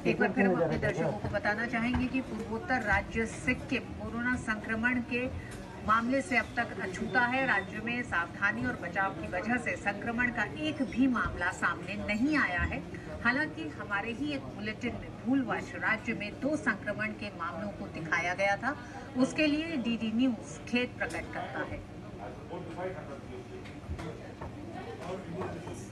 एक बार फिर हम अपने दर्शकों को बताना चाहेंगे कि पूर्वोत्तर राज्य सिक्किम कोरोना संक्रमण के मामले से अब तक अछूता है। राज्य में सावधानी और बचाव की वजह से संक्रमण का एक भी मामला सामने नहीं आया है। हालांकि हमारे ही एक बुलेटिन में भूलवश राज्य में 2 संक्रमण के मामलों को दिखाया गया था। उसके लिए डीडी न्यूज खेद प्रकट करता है।